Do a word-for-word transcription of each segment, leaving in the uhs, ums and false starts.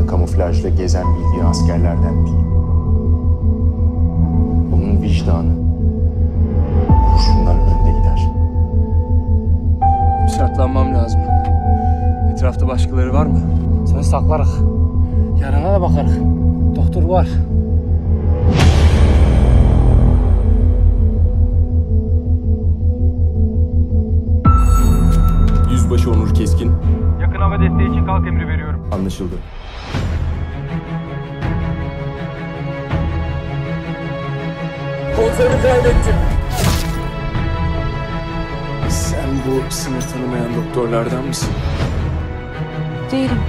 Ortada kamuflajla gezen bildiği askerlerden değil. Onun vicdanı kurşundan önde gider. Şartlanmam lazım. Etrafta başkaları var mı? Seni saklarıq. Yarana da bakarıq. Doktor var. Yüzbaşı Onur Keskin. Yakın hava desteği için kalk emri veriyorum. Anlaşıldı. Kontrolü kaybettim. Sen bu sınır tanımayan doktorlardan mısın? Değilim.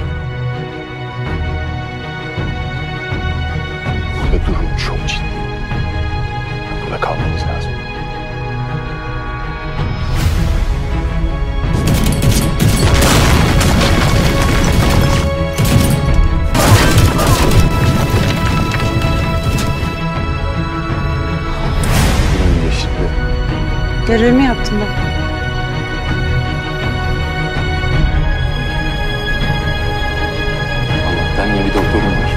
Burada durum çok ciddi. Burada kalmamız lazım. Durum geçti. Görevimi yaptım ben. Allah'tan yeni doktorum var.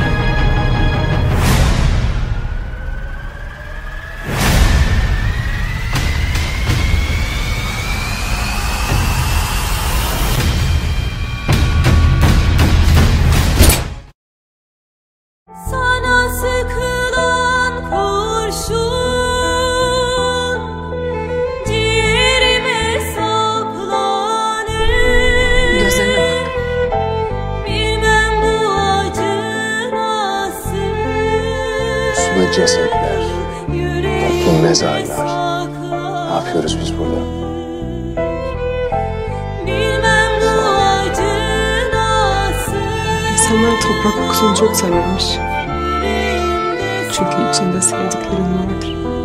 Sana sıkılan kurşun ciğerime saplanır. Gözlerine bak. Bilmem bu acı nasıl Suda cesetler, toplu mezarlar. saklar. Ne yapıyoruz biz burada? Bilmem bu acı nasıl İnsanlar toprak kokusunu çok severmiş. yüreğimde Çünkü içinde sevdiklerin vardır.